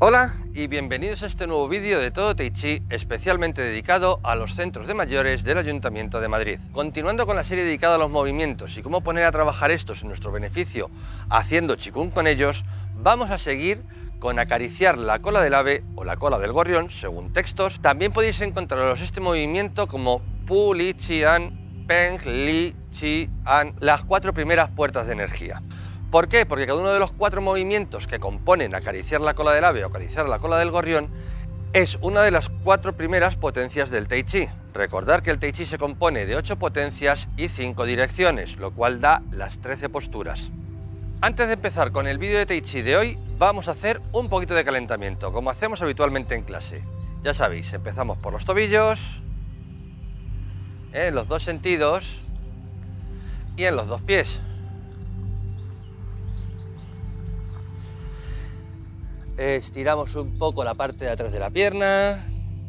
Hola y bienvenidos a este nuevo vídeo de Todo Tai Chi, especialmente dedicado a los centros de mayores del Ayuntamiento de Madrid. Continuando con la serie dedicada a los movimientos y cómo poner a trabajar estos en nuestro beneficio haciendo Qigong con ellos, vamos a seguir con acariciar la cola del ave o la cola del gorrión, según textos. También podéis encontraros este movimiento como Pu, Li, Chi, An, Peng, Li, Chi, An, las 4 primeras puertas de energía. ¿Por qué? Porque cada uno de los 4 movimientos que componen acariciar la cola del ave o acariciar la cola del gorrión es una de las 4 primeras potencias del Tai Chi. Recordar que el Tai Chi se compone de 8 potencias y 5 direcciones, lo cual da las 13 posturas. Antes de empezar con el vídeo de Tai Chi de hoy, vamos a hacer un poquito de calentamiento, como hacemos habitualmente en clase. Ya sabéis, empezamos por los tobillos, en los 2 sentidos y en los 2 pies. Estiramos un poco la parte de atrás de la pierna.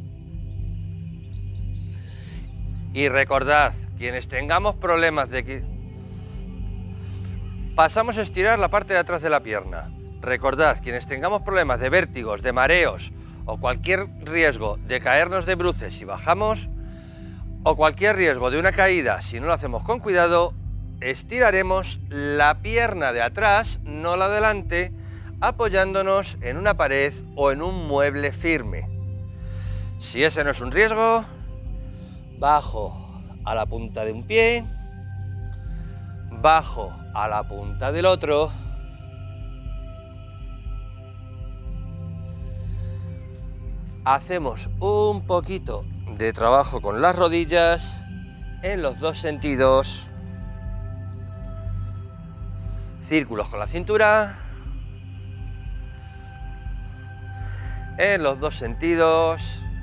Y recordad, quienes tengamos problemas de que... Pasamos a estirar la parte de atrás de la pierna. Recordad, quienes tengamos problemas de vértigos, de mareos o cualquier riesgo de caernos de bruces si bajamos, o cualquier riesgo de una caída si no lo hacemos con cuidado, estiraremos la pierna de atrás, no la de delante, apoyándonos en una pared o en un mueble firme. Si ese no es un riesgo, bajo a la punta de un pie, bajo a la punta del otro, hacemos un poquito de trabajo con las rodillas en los 2 sentidos, círculos con la cintura, en los 2 sentidos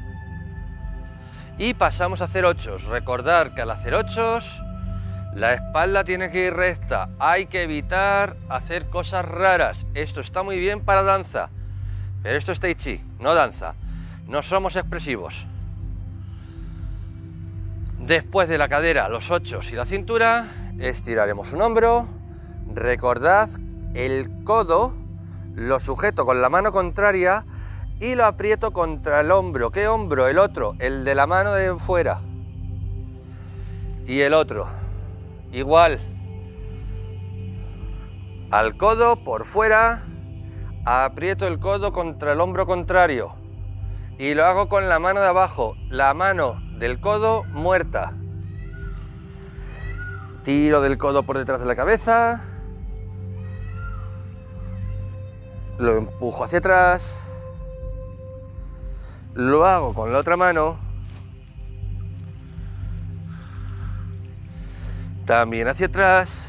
y pasamos a hacer 8. Recordar que al hacer 8 la espalda tiene que ir recta, hay que evitar hacer cosas raras. Esto está muy bien para danza, pero esto es Tai Chi, no danza, no somos expresivos. Después de la cadera, los 8 y la cintura, estiraremos un hombro. Recordad, el codo lo sujeto con la mano contraria y lo aprieto contra el hombro. ¿Qué hombro? El otro, el de la mano de fuera. Y el otro, igual. Al codo por fuera, aprieto el codo contra el hombro contrario. Y lo hago con la mano de abajo, la mano del codo muerta. Tiro del codo por detrás de la cabeza. Lo empujo hacia atrás. Lo hago con la otra mano, también hacia atrás.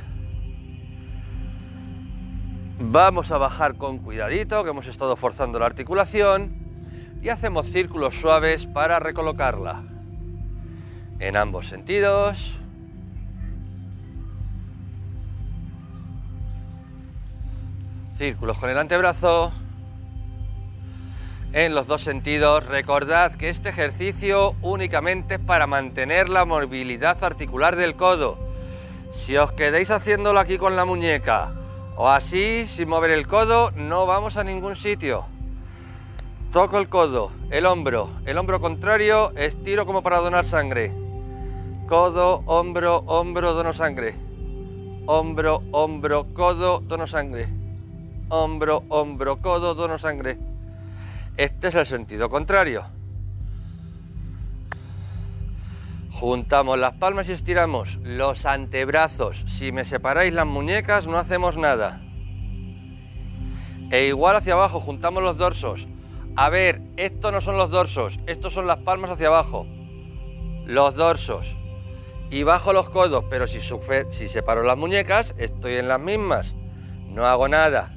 Vamos a bajar con cuidadito, que hemos estado forzando la articulación, y hacemos círculos suaves para recolocarla en ambos sentidos. Círculos con el antebrazo. En los 2 sentidos. Recordad que este ejercicio únicamente es para mantener la movilidad articular del codo. Si os quedáis haciéndolo aquí con la muñeca o así sin mover el codo, no vamos a ningún sitio. Toco el codo, el hombro contrario, estiro como para donar sangre. Codo, hombro, hombro, dono sangre. Hombro, hombro, codo, dono sangre. Hombro, hombro, codo, dono sangre. Este es el sentido contrario. Juntamos las palmas y estiramos los antebrazos. Si me separáis las muñecas no hacemos nada. E igual hacia abajo, juntamos los dorsos. A ver, estos no son los dorsos, estos son las palmas hacia abajo. Los dorsos. Y bajo los codos, pero si separo las muñecas, estoy en las mismas. No hago nada.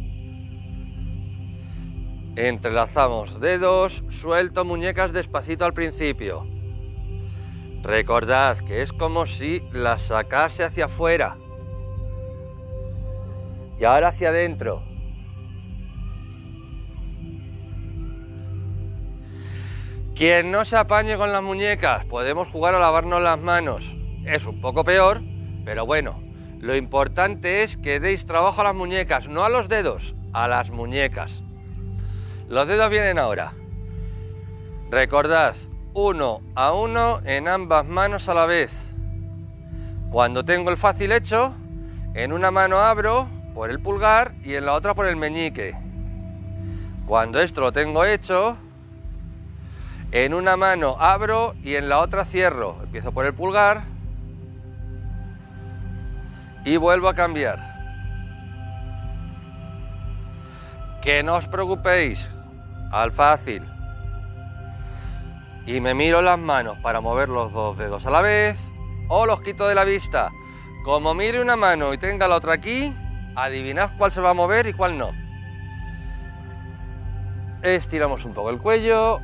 Entrelazamos dedos, suelto muñecas despacito al principio. Recordad que es como si las sacase hacia afuera. Y ahora hacia adentro. Quien no se apañe con las muñecas, podemos jugar a lavarnos las manos. Es un poco peor, pero bueno. Lo importante es que deis trabajo a las muñecas, no a los dedos, a las muñecas. Los dedos vienen ahora. Recordad, 1 a 1 en ambas manos a la vez. Cuando tengo el fácil hecho, en una mano abro por el pulgar y en la otra por el meñique. Cuando esto lo tengo hecho, en una mano abro y en la otra cierro. Empiezo por el pulgar y vuelvo a cambiar. Que no os preocupéis, al fácil. Y me miro las manos para mover los dos dedos a la vez o los quito de la vista. Como mire una mano y tenga la otra aquí, adivinad cuál se va a mover y cuál no. Estiramos un poco el cuello.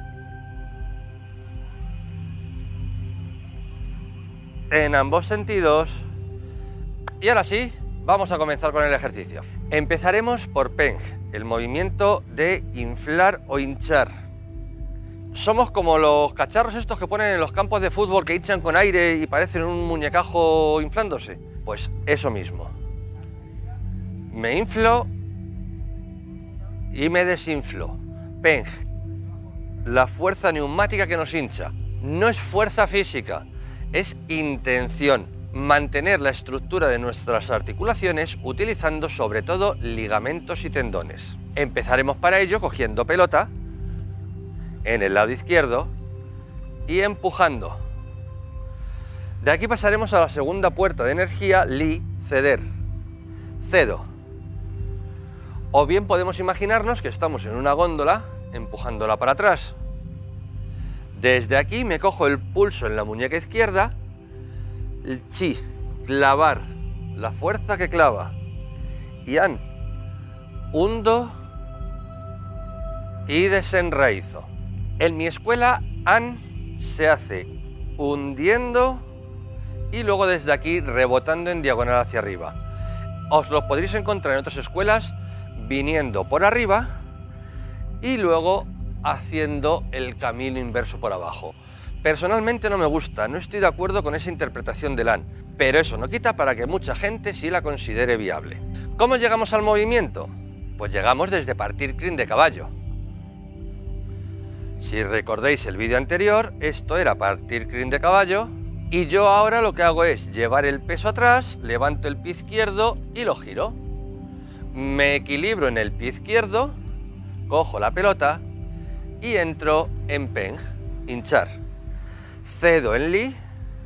En ambos sentidos. Y ahora sí, vamos a comenzar con el ejercicio. Empezaremos por Peng, el movimiento de inflar o hinchar. Somos como los cacharros estos que ponen en los campos de fútbol que hinchan con aire y parecen un muñecajo inflándose. Pues eso mismo. Me inflo y me desinflo. Peng, la fuerza neumática que nos hincha. No es fuerza física, es intención. Mantener la estructura de nuestras articulaciones utilizando sobre todo ligamentos y tendones. Empezaremos para ello cogiendo pelota en el lado izquierdo y empujando. De aquí pasaremos a la segunda puerta de energía, Li, ceder. Cedo. O bien podemos imaginarnos que estamos en una góndola empujándola para atrás. Desde aquí me cojo el pulso en la muñeca izquierda, el chi, clavar, la fuerza que clava. Y an, hundo y desenraizo. En mi escuela, an se hace hundiendo y luego desde aquí rebotando en diagonal hacia arriba. Os lo podréis encontrar en otras escuelas viniendo por arriba y luego haciendo el camino inverso por abajo. Personalmente no me gusta, no estoy de acuerdo con esa interpretación del an, pero eso no quita para que mucha gente sí la considere viable. ¿Cómo llegamos al movimiento? Pues llegamos desde partir crin de caballo. Si recordáis el vídeo anterior, esto era partir crin de caballo y yo ahora lo que hago es llevar el peso atrás, levanto el pie izquierdo y lo giro. Me equilibro en el pie izquierdo, cojo la pelota y entro en Peng, hinchar. Cedo en Li,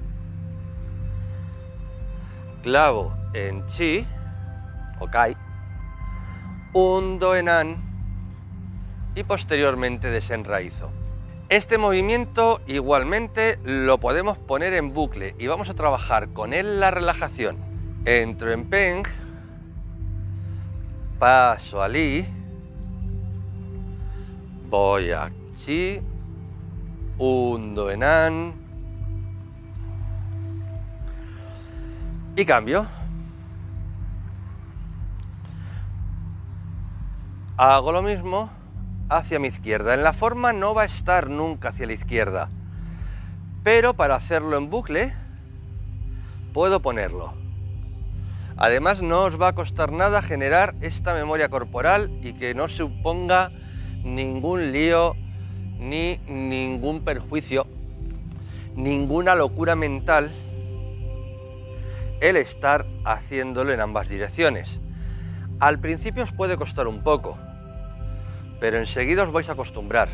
clavo en Chi o Kai, hundo en An y posteriormente desenraizo. Este movimiento igualmente lo podemos poner en bucle y vamos a trabajar con él la relajación. Entro en Peng, paso a Li, voy a Chi, hundo en An y cambio. Hago lo mismo hacia mi izquierda. En la forma no va a estar nunca hacia la izquierda, pero para hacerlo en bucle puedo ponerlo. Además no os va a costar nada generar esta memoria corporal y que no suponga ningún lío ni ningún perjuicio, ninguna locura mental el estar haciéndolo en ambas direcciones. Al principio os puede costar un poco, pero enseguida os vais a acostumbrar.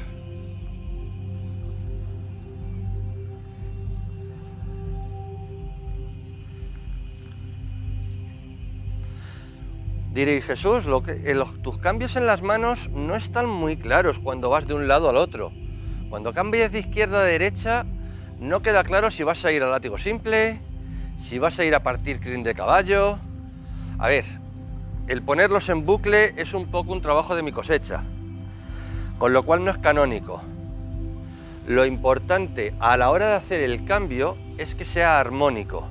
Diréis, Jesús, tus cambios en las manos no están muy claros cuando vas de un lado al otro. Cuando cambias de izquierda a derecha, no queda claro si vas a ir al látigo simple, si vas a ir a partir crin de caballo. A ver, el ponerlos en bucle es un poco un trabajo de mi cosecha, con lo cual no es canónico. Lo importante a la hora de hacer el cambio es que sea armónico.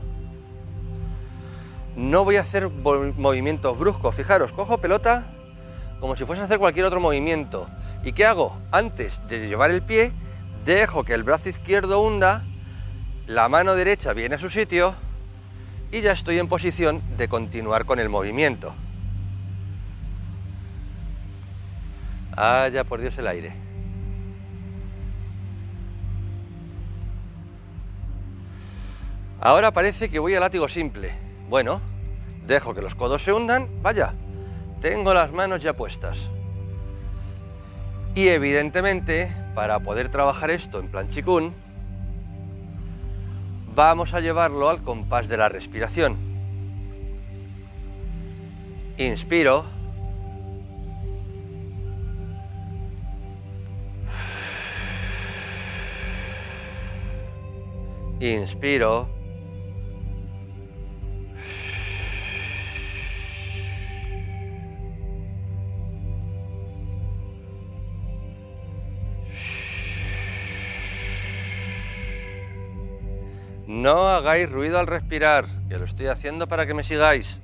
No voy a hacer movimientos bruscos. Fijaros, cojo pelota como si fuese a hacer cualquier otro movimiento. ¿Y qué hago? Antes de llevar el pie, dejo que el brazo izquierdo hunda, la mano derecha viene a su sitio y ya estoy en posición de continuar con el movimiento. Haya por Dios el aire. Ahora parece que voy a látigo simple. Bueno, dejo que los codos se hundan. Vaya, tengo las manos ya puestas. Y evidentemente, para poder trabajar esto en plan chikun, vamos a llevarlo al compás de la respiración. Inspiro. Inspiro. No hagáis ruido al respirar, que lo estoy haciendo para que me sigáis.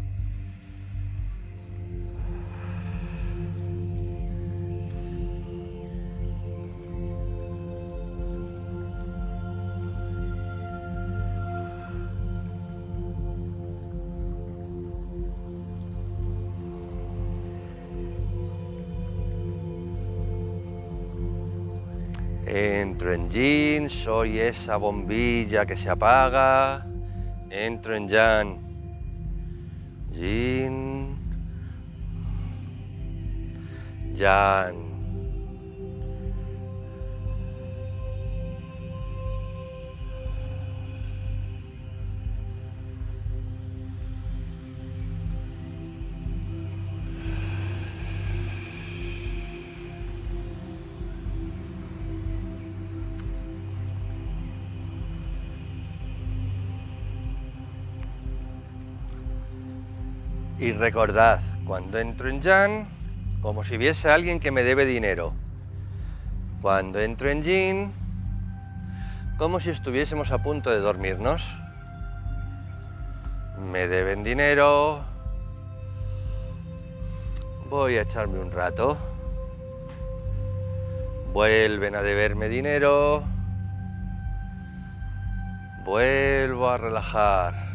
Entro en yin, soy esa bombilla que se apaga. Entro en yang. Yin. Yang. Y recordad, cuando entro en yang, como si viese a alguien que me debe dinero. Cuando entro en yin, como si estuviésemos a punto de dormirnos. Me deben dinero. Voy a echarme un rato. Vuelven a deberme dinero. Vuelvo a relajar.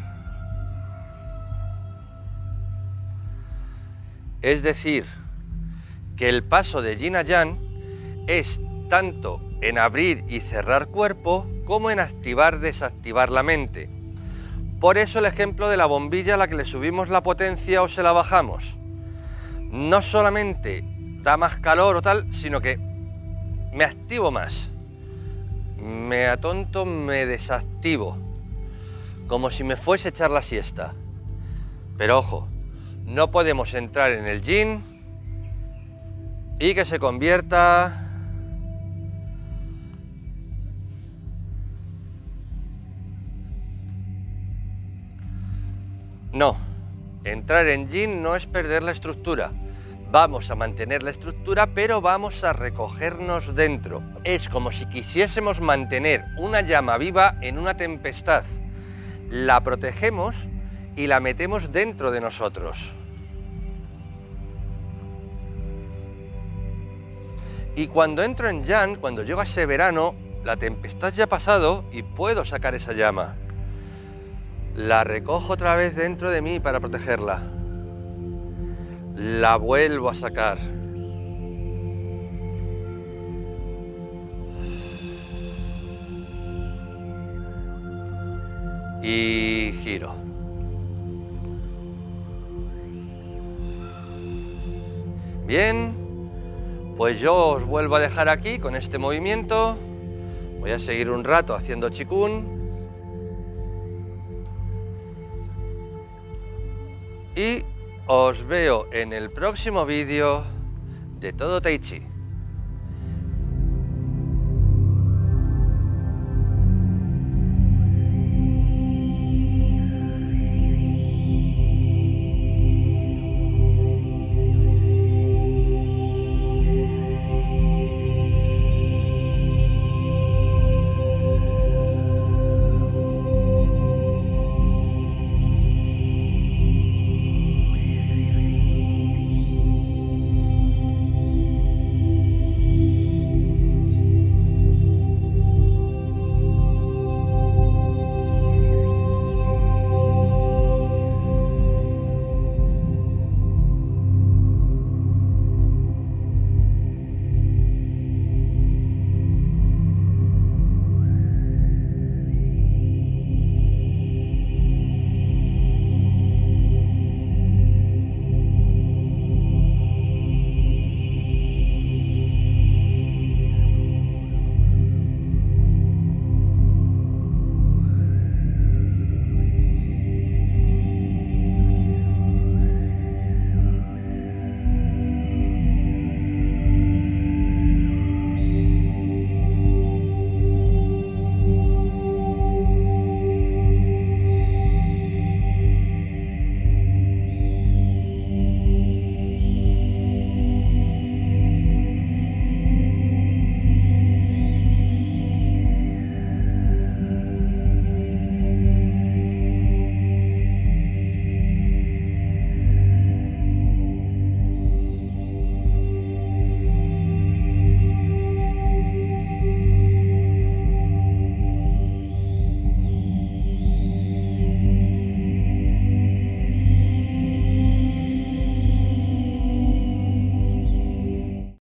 Es decir, que el paso de yin a yang es tanto en abrir y cerrar cuerpo como en activar-desactivar la mente. Por eso el ejemplo de la bombilla a la que le subimos la potencia o se la bajamos. No solamente da más calor o tal, sino que me activo más. Me atonto, me desactivo. Como si me fuese a echar la siesta. Pero ojo, no podemos entrar en el yin y que se convierta no, entrar en yin no es perder la estructura. Vamos a mantener la estructura, pero vamos a recogernos dentro. Es como si quisiésemos mantener una llama viva en una tempestad. La protegemos y la metemos dentro de nosotros. Y cuando entro en yang, cuando llego a ese verano, la tempestad ya ha pasado y puedo sacar esa llama. La recojo otra vez dentro de mí para protegerla. La vuelvo a sacar. Y giro. Bien, pues yo os vuelvo a dejar aquí con este movimiento. Voy a seguir un rato haciendo chikun. Y os veo en el próximo vídeo de Todo Tai Chi.